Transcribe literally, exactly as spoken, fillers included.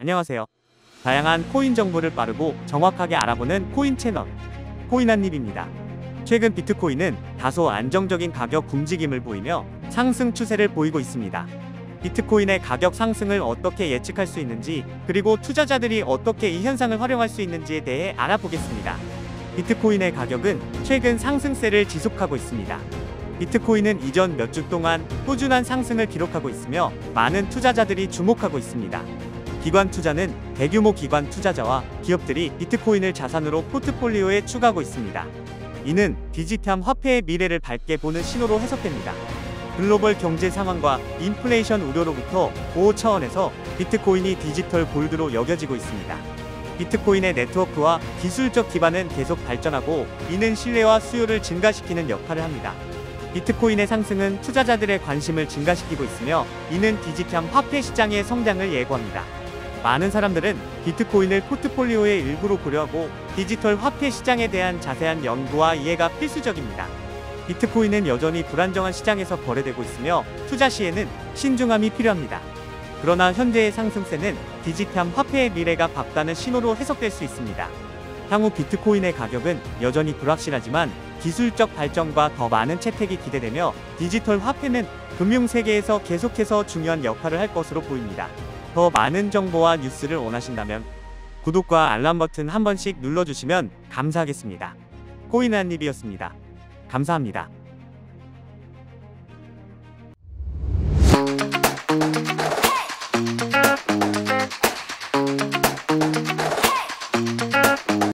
안녕하세요. 다양한 코인 정보를 빠르고 정확하게 알아보는 코인 채널 코인한입입니다. 최근 비트코인은 다소 안정적인 가격 움직임을 보이며 상승 추세를 보이고 있습니다. 비트코인의 가격 상승을 어떻게 예측할 수 있는지, 그리고 투자자들이 어떻게 이 현상을 활용할 수 있는지에 대해 알아보겠습니다. 비트코인의 가격은 최근 상승세를 지속하고 있습니다. 비트코인은 이전 몇 주 동안 꾸준한 상승을 기록하고 있으며 많은 투자자들이 주목하고 있습니다. 기관 투자는 대규모 기관 투자자와 기업들이 비트코인을 자산으로 포트폴리오에 추가하고 있습니다. 이는 디지털 화폐의 미래를 밝게 보는 신호로 해석됩니다. 글로벌 경제 상황과 인플레이션 우려로부터 보호 차원에서 비트코인이 디지털 골드로 여겨지고 있습니다. 비트코인의 네트워크와 기술적 기반은 계속 발전하고, 이는 신뢰와 수요를 증가시키는 역할을 합니다. 비트코인의 상승은 투자자들의 관심을 증가시키고 있으며, 이는 디지털 화폐 시장의 성장을 예고합니다. 많은 사람들은 비트코인을 포트폴리오의 일부로 고려하고, 디지털 화폐 시장에 대한 자세한 연구와 이해가 필수적입니다. 비트코인은 여전히 불안정한 시장에서 거래되고 있으며 투자 시에는 신중함이 필요합니다. 그러나 현재의 상승세는 디지털 화폐의 미래가 밝다는 신호로 해석될 수 있습니다. 향후 비트코인의 가격은 여전히 불확실하지만 기술적 발전과 더 많은 채택이 기대되며 디지털 화폐는 금융세계에서 계속해서 중요한 역할을 할 것으로 보입니다. 더 많은 정보와 뉴스를 원하신다면 구독과 알람 버튼 한 번씩 눌러주시면 감사하겠습니다. 코인한입이었습니다. 감사합니다.